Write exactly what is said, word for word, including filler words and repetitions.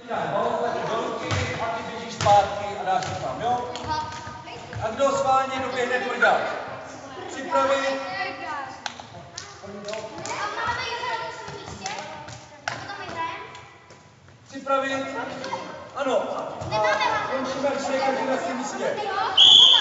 Dáš balón taky do ruky a ty běžíš zpátky a dáš to tam, jo? A kdo schválně doběhne tvrdá? Připravit. Připravit. Ano. A končíme, když je každý na svém místě.